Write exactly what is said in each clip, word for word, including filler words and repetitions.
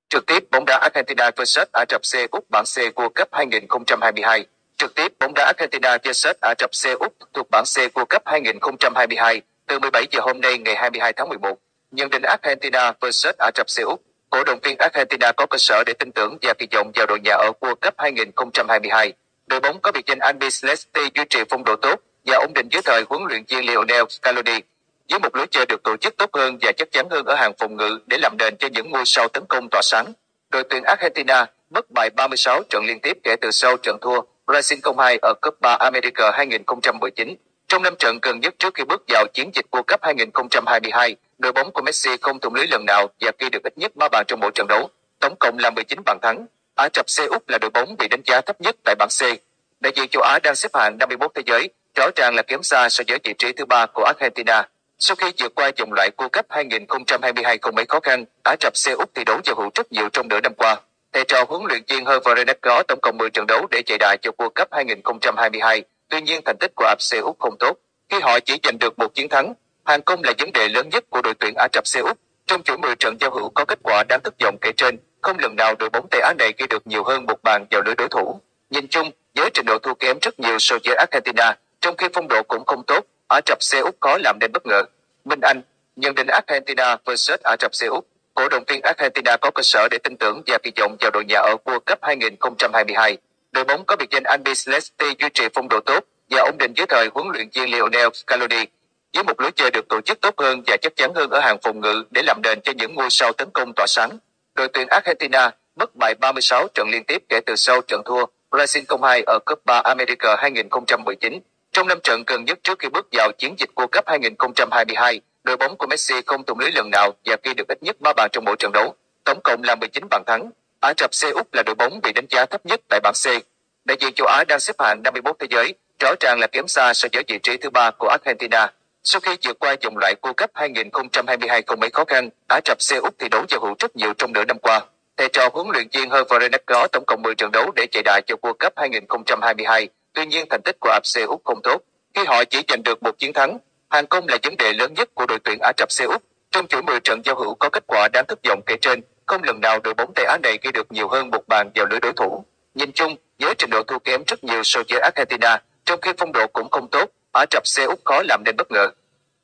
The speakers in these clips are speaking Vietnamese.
Trực tiếp bóng đá Argentina versus Ả Rập Xê Út bảng C World Cup hai không hai hai. Trực tiếp bóng đá Argentina versus Ả Rập Xê Út thuộc bảng C World Cup hai không hai hai từ mười bảy giờ hôm nay ngày hai mươi hai tháng mười một. Nhận định Argentina versus Ả Rập Xê Út, cổ động viên Argentina có cơ sở để tin tưởng và kỳ vọng vào đội nhà ở World Cup hai không hai hai. Đội bóng có biệt danh Albiceleste duy trì phong độ tốt và ổn định dưới thời huấn luyện viên Lionel Scaloni, với một lối chơi được tổ chức tốt hơn và chắc chắn hơn ở hàng phòng ngự để làm nền cho những ngôi sao tấn công tỏa sáng. Đội tuyển Argentina mất bại ba mươi sáu trận liên tiếp kể từ sau trận thua Brazil không hai ở Copa America hai không một chín. Trong năm trận gần nhất trước khi bước vào chiến dịch World Cup hai không hai hai, đội bóng của Messi không thủng lưới lần nào và ghi được ít nhất ba bàn trong mỗi trận đấu, tổng cộng là mười chín bàn thắng. Ả Rập Xê Út là đội bóng bị đánh giá thấp nhất tại bảng C. Đại diện châu Á đang xếp hạng năm mươi mốt thế giới, rõ ràng là kém xa so với vị trí thứ ba của Argentina. Sau khi vượt qua vòng loại World Cup hai không hai hai không mấy khó khăn, Ả Rập Xê Út thi đấu giao hữu rất nhiều trong nửa năm qua. Thầy trò huấn luyện viên Hervé Renard có tổng cộng mười trận đấu để chạy đà cho World Cup hai không hai hai. Tuy nhiên thành tích của Ả Rập Xê Út không tốt, khi họ chỉ giành được một chiến thắng. Hàng công là vấn đề lớn nhất của đội tuyển Ả Rập Xê Út. Trong chuỗi mười trận giao hữu có kết quả đáng thất vọng kể trên, không lần nào đội bóng Tây Á này ghi được nhiều hơn một bàn vào lưới đối thủ. Nhìn chung, với trình độ thua kém rất nhiều so với Argentina, trong khi phong độ cũng không tốt, Ả Rập Xê Út khó làm nên bất ngờ. Minh Anh nhận định Argentina versus Ả Rập Xê Út, cổ động viên Argentina có cơ sở để tin tưởng và kỳ vọng vào đội nhà ở World Cup hai không hai hai. Đội bóng có biệt danh Albiceleste duy trì phong độ tốt và ổn định dưới thời huấn luyện viên Lionel Scaloni, với một lối chơi được tổ chức tốt hơn và chắc chắn hơn ở hàng phòng ngự để làm nền cho những ngôi sao tấn công tỏa sáng. Đội tuyển Argentina mất bại ba mươi sáu trận liên tiếp kể từ sau trận thua Brazil không hai ở Copa America hai không một chín. Trong năm trận gần nhất trước khi bước vào chiến dịch World Cup hai không hai hai, đội bóng của Messi không thủng lưới lần nào và ghi được ít nhất ba bàn trong mỗi trận đấu, tổng cộng là mười chín bàn thắng. Ả Rập Xê Út là đội bóng bị đánh giá thấp nhất tại bảng C. Đại diện châu Á đang xếp hạng năm mươi mốt thế giới, rõ ràng là kém xa so với vị trí thứ ba của Argentina. Sau khi vượt qua vòng loại World Cup hai không hai hai không mấy khó khăn, Ả Rập Xê Út thi đấu giao hữu rất nhiều trong nửa năm qua. Thầy trò huấn luyện viên Hervé Renard có tổng cộng mười trận đấu để chạy đà cho World Cup hai không hai hai. Tuy nhiên thành tích của Ả Rập Xê Út không tốt, khi họ chỉ giành được một chiến thắng. Hàng công là vấn đề lớn nhất của đội tuyển Ả Rập Xê Út. Trong chuỗi mười trận giao hữu có kết quả đáng thất vọng kể trên, không lần nào đội bóng Tây Á này ghi được nhiều hơn một bàn vào lưới đối thủ. Nhìn chung, với trình độ thua kém rất nhiều so với Argentina, trong khi phong độ cũng không tốt, Ả Rập Xê Út khó làm nên bất ngờ.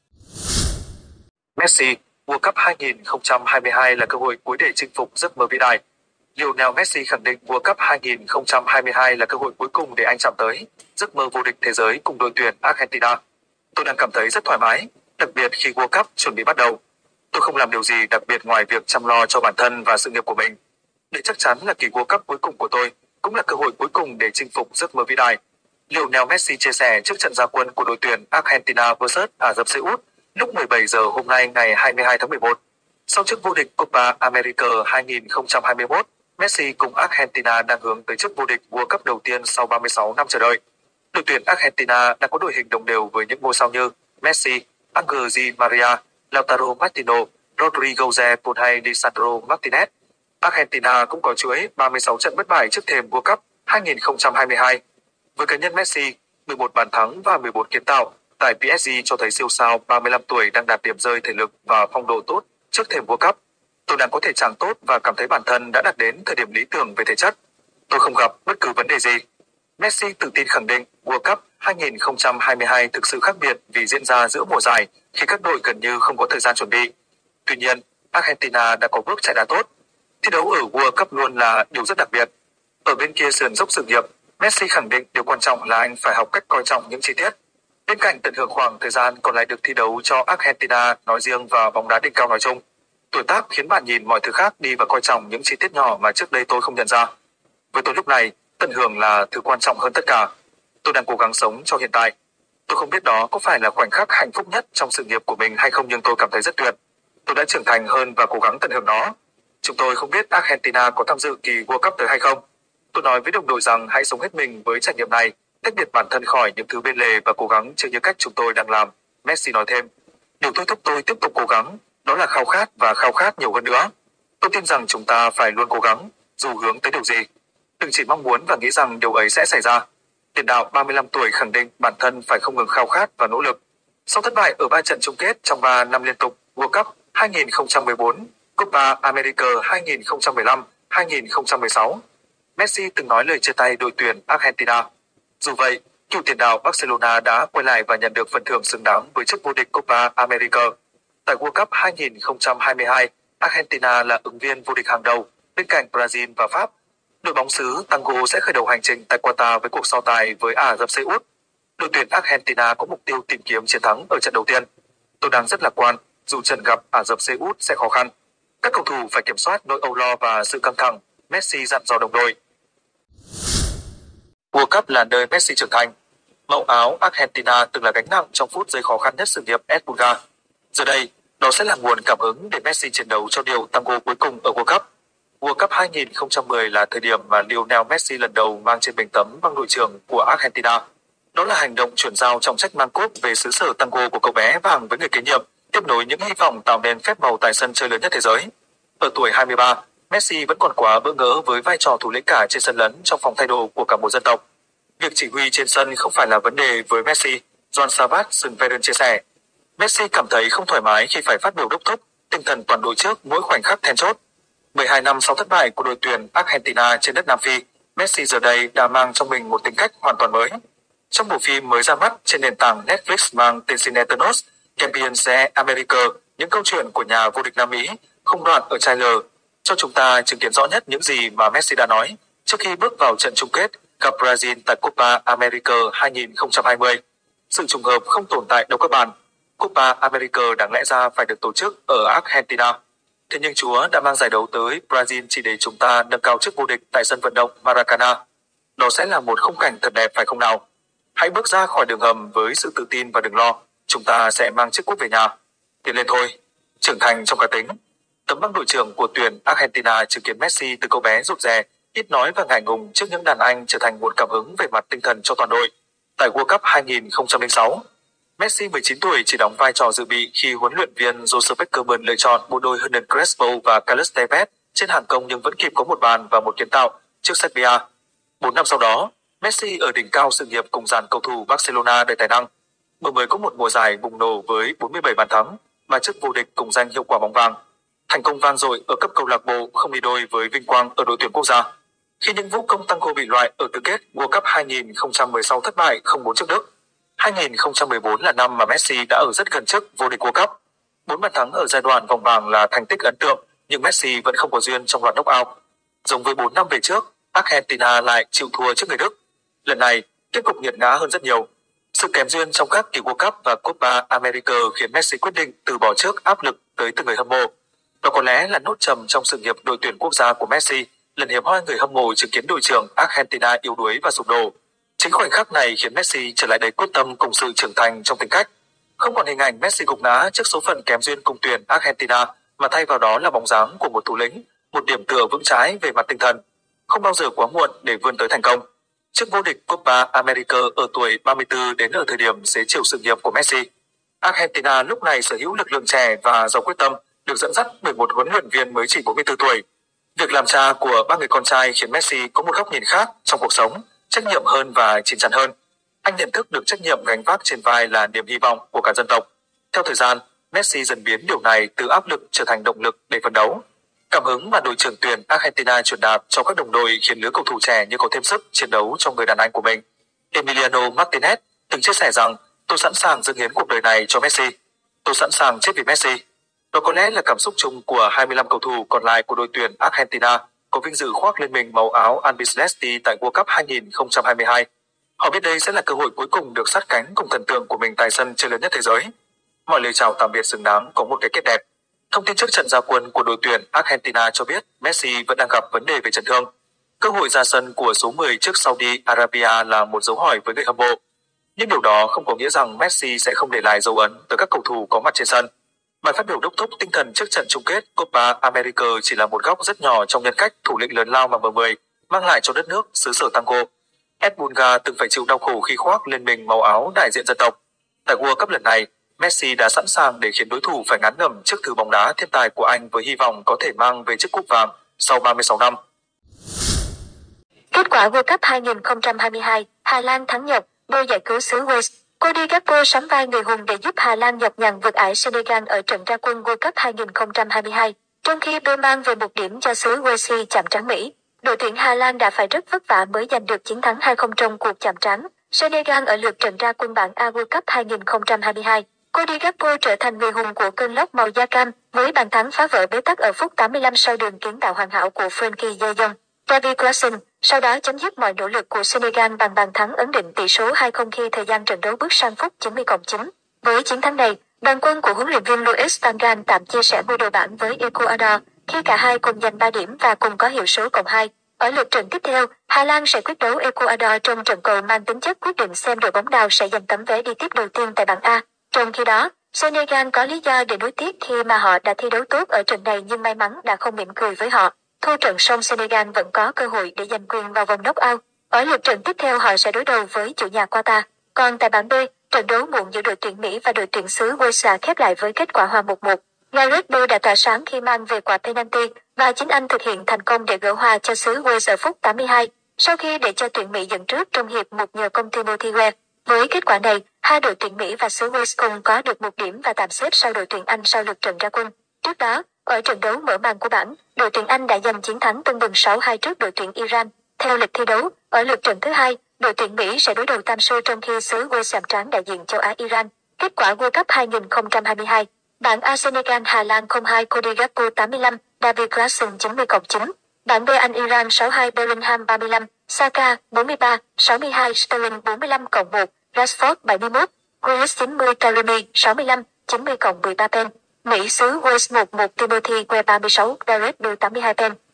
Messi, World Cup hai không hai hai là cơ hội cuối để chinh phục giấc mơ vĩ đại. Lionel Messi khẳng định World Cup hai không hai hai là cơ hội cuối cùng để anh chạm tới giấc mơ vô địch thế giới cùng đội tuyển Argentina. Tôi đang cảm thấy rất thoải mái, đặc biệt khi World Cup chuẩn bị bắt đầu. Tôi không làm điều gì đặc biệt ngoài việc chăm lo cho bản thân và sự nghiệp của mình. Đây chắc chắn là kỳ World Cup cuối cùng của tôi, cũng là cơ hội cuối cùng để chinh phục giấc mơ vĩ đại. Lionel Messi chia sẻ trước trận ra quân của đội tuyển Argentina versus Ả Rập Xê Út lúc mười bảy giờ hôm nay ngày hai mươi hai tháng mười một. Sau chức vô địch Copa America hai không hai mốt, Messi cùng Argentina đang hướng tới chức vô địch World Cup đầu tiên sau ba mươi sáu năm chờ đợi. Đội tuyển Argentina đang có đội hình đồng đều với những ngôi sao như Messi, Angel Di Maria, Lautaro Martinez, Rodrigo Ze cùng hay Lisandro Martinez. Argentina cũng có chuỗi ba mươi sáu trận bất bại trước thềm World Cup hai không hai hai. Với cá nhân Messi, mười một bàn thắng và mười bốn kiến tạo tại pê ét giê cho thấy siêu sao ba mươi lăm tuổi đang đạt điểm rơi thể lực và phong độ tốt trước thềm World Cup. Tôi đang có thể trạng tốt và cảm thấy bản thân đã đạt đến thời điểm lý tưởng về thể chất. Tôi không gặp bất cứ vấn đề gì. Messi tự tin khẳng định World Cup hai không hai hai thực sự khác biệt vì diễn ra giữa mùa giải khi các đội gần như không có thời gian chuẩn bị. Tuy nhiên, Argentina đã có bước chạy đà tốt. Thi đấu ở World Cup luôn là điều rất đặc biệt. Ở bên kia sườn dốc sự nghiệp, Messi khẳng định điều quan trọng là anh phải học cách coi trọng những chi tiết. Bên cạnh tận hưởng khoảng thời gian còn lại được thi đấu cho Argentina nói riêng và bóng đá đỉnh cao nói chung, tuổi tác khiến bạn nhìn mọi thứ khác đi và coi trọng những chi tiết nhỏ mà trước đây tôi không nhận ra. Với tôi lúc này, tận hưởng là thứ quan trọng hơn tất cả. Tôi đang cố gắng sống cho hiện tại. Tôi không biết đó có phải là khoảnh khắc hạnh phúc nhất trong sự nghiệp của mình hay không, nhưng tôi cảm thấy rất tuyệt. Tôi đã trưởng thành hơn và cố gắng tận hưởng nó. Chúng tôi không biết Argentina có tham dự kỳ World Cup tới hay không. Tôi nói với đồng đội rằng hãy sống hết mình với trải nghiệm này, tách biệt bản thân khỏi những thứ bên lề và cố gắng chơi như cách chúng tôi đang làm. Messi nói thêm, điều thôi thúc tôi tiếp tục cố gắng, đó là khao khát và khao khát nhiều hơn nữa. Tôi tin rằng chúng ta phải luôn cố gắng, dù hướng tới điều gì. Đừng chỉ mong muốn và nghĩ rằng điều ấy sẽ xảy ra. Tiền đạo ba mươi lăm tuổi khẳng định bản thân phải không ngừng khao khát và nỗ lực. Sau thất bại ở ba trận chung kết trong ba năm liên tục World Cup hai không một bốn, Copa America hai nghìn không trăm mười lăm hai nghìn không trăm mười sáu, Messi từng nói lời chia tay đội tuyển Argentina. Dù vậy, cựu tiền đạo Barcelona đã quay lại và nhận được phần thưởng xứng đáng với chức vô địch Copa America. Tại World Cup hai nghìn không trăm hai mươi hai, Argentina là ứng viên vô địch hàng đầu bên cạnh Brazil và Pháp. Đội bóng xứ Tango sẽ khởi đầu hành trình tại Qatar với cuộc so tài với Ả Rập Xê Út. Đội tuyển Argentina có mục tiêu tìm kiếm chiến thắng ở trận đầu tiên. Tôi đang rất lạc quan, dù trận gặp Ả Rập Xê Út sẽ khó khăn. Các cầu thủ phải kiểm soát nỗi âu lo và sự căng thẳng, Messi dặn dò đồng đội. World Cup là nơi Messi trưởng thành. Màu áo Argentina từng là gánh nặng trong phút giây khó khăn nhất sự nghiệp Espuga. Giờ đây, đó sẽ là nguồn cảm hứng để Messi chiến đấu cho điều tango cuối cùng ở World Cup. World Cup hai nghìn không trăm mười là thời điểm mà Lionel Messi lần đầu mang trên mình tấm băng đội trưởng của Argentina. Đó là hành động chuyển giao trọng trách mang cúp về xứ sở tango của cậu bé vàng với người kế nhiệm, tiếp nối những hy vọng tạo nên phép màu tại sân chơi lớn nhất thế giới. Ở tuổi hai mươi ba, Messi vẫn còn quá bỡ ngỡ với vai trò thủ lĩnh cả trên sân lẫn trong phòng thay đồ của cả một dân tộc. Việc chỉ huy trên sân không phải là vấn đề với Messi, Joan Sabat Sundveden chia sẻ. Messi cảm thấy không thoải mái khi phải phát biểu đốc thúc, tinh thần toàn đội trước mỗi khoảnh khắc then chốt. mười hai năm sau thất bại của đội tuyển Argentina trên đất Nam Phi, Messi giờ đây đã mang trong mình một tính cách hoàn toàn mới. Trong bộ phim mới ra mắt trên nền tảng Netflix mang tên Cineternos, Champions America, những câu chuyện của nhà vô địch Nam Mỹ, không đoạn ở trailer, cho chúng ta chứng kiến rõ nhất những gì mà Messi đã nói trước khi bước vào trận chung kết gặp Brazil tại Copa America hai nghìn không trăm hai mươi. Sự trùng hợp không tồn tại đâu các bạn. Copa America đáng lẽ ra phải được tổ chức ở Argentina. Thế nhưng Chúa đã mang giải đấu tới Brazil chỉ để chúng ta nâng cao chức vô địch tại sân vận động Maracana. Đó sẽ là một khung cảnh thật đẹp phải không nào? Hãy bước ra khỏi đường hầm với sự tự tin và đừng lo, chúng ta sẽ mang chiếc cúp về nhà. Tiến lên thôi, trưởng thành trong cá tính. Tấm băng đội trưởng của tuyển Argentina chứng kiến Messi từ cậu bé rụt rè, ít nói và ngại ngùng trước những đàn anh trở thành nguồn cảm hứng về mặt tinh thần cho toàn đội. Tại World Cup hai nghìn không trăm lẻ sáu, Messi mười chín tuổi chỉ đóng vai trò dự bị khi huấn luyện viên Joseph Beckerman lựa chọn bộ đôi Hernan Crespo và Carlos Tevez trên hàng công nhưng vẫn kịp có một bàn và một kiến tạo trước Serbia. Bốn năm sau đó, Messi ở đỉnh cao sự nghiệp cùng dàn cầu thủ Barcelona đầy tài năng. Vừa mới có một mùa giải bùng nổ với bốn mươi bảy bàn thắng và chức vô địch cùng danh hiệu quả bóng vàng. Thành công vang dội ở cấp câu lạc bộ không đi đôi với vinh quang ở đội tuyển quốc gia. Khi những vũ công tango bị loại ở tứ kết World Cup hai nghìn không trăm mười sáu thất bại không bốn trước Đức. hai nghìn không trăm mười bốn là năm mà Messi đã ở rất gần chức vô địch World Cup. Bốn bàn thắng ở giai đoạn vòng vàng là thành tích ấn tượng, nhưng Messi vẫn không có duyên trong loạt knock-out. Giống với bốn năm về trước, Argentina lại chịu thua trước người Đức. Lần này, kết cục nghiệt ngã hơn rất nhiều. Sự kém duyên trong các kỳ World Cup và Copa America khiến Messi quyết định từ bỏ trước áp lực tới từng người hâm mộ. Đó có lẽ là nốt trầm trong sự nghiệp đội tuyển quốc gia của Messi, lần hiếm hoi người hâm mộ chứng kiến đội trưởng Argentina yếu đuối và sụp đổ. Chính khoảnh khắc này khiến Messi trở lại đầy quyết tâm cùng sự trưởng thành trong tính cách. Không còn hình ảnh Messi gục ngã trước số phận kém duyên cùng tuyển Argentina, mà thay vào đó là bóng dáng của một thủ lĩnh, một điểm tựa vững chãi về mặt tinh thần. Không bao giờ quá muộn để vươn tới thành công. Chức vô địch Copa America ở tuổi ba mươi tư đến ở thời điểm xế chiều sự nghiệp của Messi. Argentina lúc này sở hữu lực lượng trẻ và giàu quyết tâm, được dẫn dắt bởi một huấn luyện viên mới chỉ bốn mươi tư tuổi. Việc làm cha của ba người con trai khiến Messi có một góc nhìn khác trong cuộc sống, trách nhiệm hơn và chín chắn hơn. Anh nhận thức được trách nhiệm gánh vác trên vai là niềm hy vọng của cả dân tộc. Theo thời gian, Messi dần biến điều này từ áp lực trở thành động lực để phấn đấu. Cảm hứng mà đội trưởng tuyển Argentina truyền đạt cho các đồng đội khiến lứa cầu thủ trẻ như có thêm sức chiến đấu trong người đàn anh của mình. Emiliano Martinez từng chia sẻ rằng: "Tôi sẵn sàng dâng hiến cuộc đời này cho Messi. Tôi sẵn sàng chết vì Messi." Đó có lẽ là cảm xúc chung của hai mươi lăm cầu thủ còn lại của đội tuyển Argentina có vinh dự khoác lên mình màu áo Albiceleste tại World Cup hai nghìn không trăm hai mươi hai. Họ biết đây sẽ là cơ hội cuối cùng được sát cánh cùng thần tượng của mình tại sân chơi lớn nhất thế giới. Mọi lời chào tạm biệt xứng đáng có một cái kết đẹp. Thông tin trước trận ra quân của đội tuyển Argentina cho biết Messi vẫn đang gặp vấn đề về chấn thương. Cơ hội ra sân của số mười trước Saudi Arabia là một dấu hỏi với người hâm mộ. Nhưng điều đó không có nghĩa rằng Messi sẽ không để lại dấu ấn tới các cầu thủ có mặt trên sân. Bài phát biểu đốc thúc tinh thần trước trận chung kết Copa America chỉ là một góc rất nhỏ trong nhân cách thủ lĩnh lớn lao mà M mười mang lại cho đất nước xứ sở tango. Espuga từng phải chịu đau khổ khi khoác lên mình màu áo đại diện dân tộc. Tại World Cup lần này, Messi đã sẵn sàng để khiến đối thủ phải ngán ngẩm trước thứ bóng đá thiên tài của anh với hy vọng có thể mang về chiếc cúp vàng sau ba mươi sáu năm. Kết quả World Cup hai nghìn không trăm hai mươi hai, Hà Lan thắng Nhật, đôi giải cứu xứ Wales. Cody Gakpo sắm vai người hùng để giúp Hà Lan nhọc nhằn vượt ải Senegal ở trận ra quân World Cup hai nghìn không trăm hai mươi hai. Trong khi Bale mang về một điểm cho xứ Wales chạm trán Mỹ, đội tuyển Hà Lan đã phải rất vất vả mới giành được chiến thắng hai không trong cuộc chạm trán Senegal ở lượt trận ra quân bảng A World Cup hai không hai hai. Cody Gakpo trở thành người hùng của cơn lốc màu da cam với bàn thắng phá vỡ bế tắc ở phút tám mươi lăm sau đường kiến tạo hoàn hảo của Frenkie de Jong. David Klassen sau đó chấm dứt mọi nỗ lực của Senegal bằng bàn thắng ấn định tỷ số hai không khi thời gian trận đấu bước sang phút chín mươi cộng chín. Với chiến thắng này, đoàn quân của huấn luyện viên Luis van Gaal tạm chia sẻ ngôi đầu bảng với Ecuador khi cả hai cùng giành ba điểm và cùng có hiệu số cộng hai. Ở lượt trận tiếp theo, Hà Lan sẽ quyết đấu Ecuador trong trận cầu mang tính chất quyết định xem đội bóng nào sẽ giành tấm vé đi tiếp đầu tiên tại bảng A. Trong khi đó, Senegal có lý do để nuối tiếc khi mà họ đã thi đấu tốt ở trận này nhưng may mắn đã không mỉm cười với họ. Thua trận song Senegal vẫn có cơ hội để giành quyền vào vòng knock-out. Ở lượt trận tiếp theo họ sẽ đối đầu với chủ nhà Qatar. Còn tại bảng B, trận đấu muộn giữa đội tuyển Mỹ và đội tuyển xứ Wales khép lại với kết quả hòa một một. Gareth Bale đã tỏa sáng khi mang về quả penalty và chính anh thực hiện thành công để gỡ hòa cho xứ Wales ở phút tám mươi hai, sau khi để cho tuyển Mỹ dẫn trước trong hiệp một nhờ công Timothy Weah. Với kết quả này, hai đội tuyển Mỹ và xứ Wales cùng có được một điểm và tạm xếp sau đội tuyển Anh sau lượt trận ra quân. Trước đó, ở trận đấu mở màn của bảng, đội tuyển Anh đã giành chiến thắng tưng bừng sáu hai trước đội tuyển Iran. Theo lịch thi đấu, ở lượt trận thứ hai, đội tuyển Mỹ sẽ đối đầu Tam Sô trong khi xứ Wales chạm trán đại diện châu Á Iran. Kết quả World Cup hai không hai hai. Bảng A Senegal Hà Lan không hai Cody Gakpo tám mươi lăm, David Klassen chín mươi cộng chín. Bảng B Anh Iran sáu hai Bellingham ba mươi lăm, Saka bốn mươi ba, sáu mươi hai Sterling bốn mươi lăm cộng một, Rashford bảy mươi mốt, Grealish chín mươi Taremi sáu mươi lăm, chín mươi cộng mười ba pen. Mỹ xứ Wales một một Timothy Weah ba mươi sáu, Gareth Bale tám mươi hai pen.